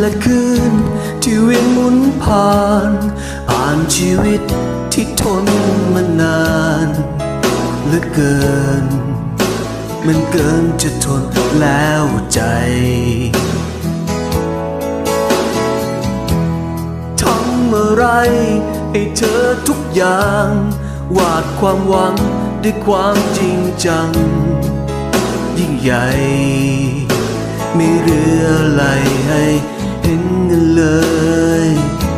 และคืนที่เวียนหมุนผ่านอ่านชีวิตที่ทนมานานเหลือเกินมันเกินจะทนแล้วใจทำอะไรให้เธอทุกอย่างวาดความหวังด้วยความจริงจังยิ่งใหญ่ไม่เหลืออะไรให้เห็นกันเลย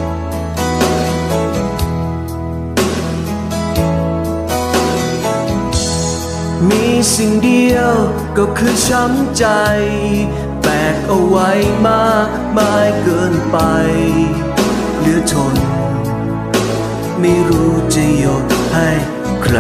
มีสิ่งเดียวก็คือช้ำใจแบกเอาไว้มากมายเกินไปเหลือทนไม่รู้จะยกให้ใคร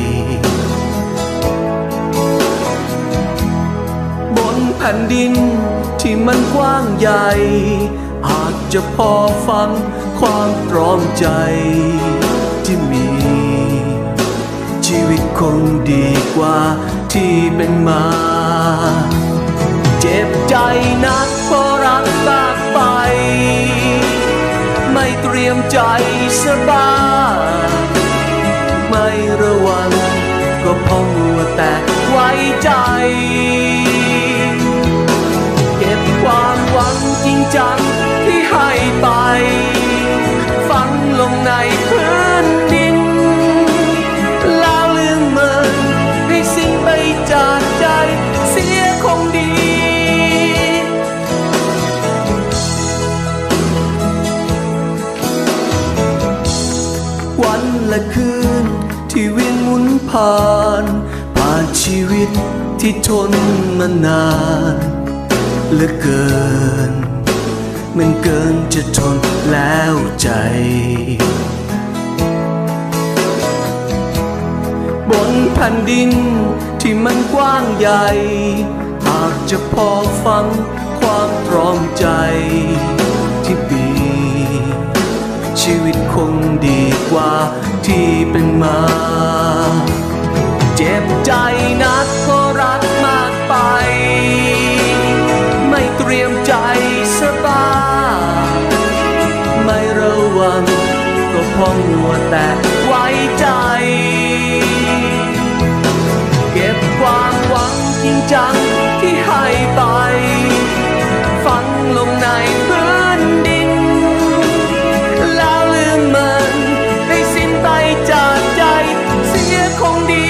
บนแผ่นดินที่มันกว้างใหญ่อาจจะพอฟังความตรอมใจที่มีชีวิตคงดีกว่าที่เป็นมาเจ็บใจนักเพราะรักมากไปไม่เตรียมใจสบายไม่ระวังก็เพราะมัวแต่ไว้ใจเก็บความหวังจริงจังที่ให้ไปฝังลงในพื้นดินแล้วลืมมันให้สิ้นไปจากใจเสียคงดีวันและคืนที่เวียนหมุนผ่านชีวิตที่ทนมานานเหลือเกินมันเกินจะทนแล้วใจบนแผ่นดินที่มันกว้างใหญ่อาจจะพอฟังความตรอมใจที่มีชีวิตคงดีกว่าที่เป็นมาเจ็บใจนักเพราะรักมากไปไม่เตรียมใจสบายไม่ระวังก็เพราะมัวแต่ไว้ใจเก็บความหวังจริงจังที่ให้ไปฝังลงในพื้นดินแล้วลืมมันให้สิ้นไปจากใจเสียคงดี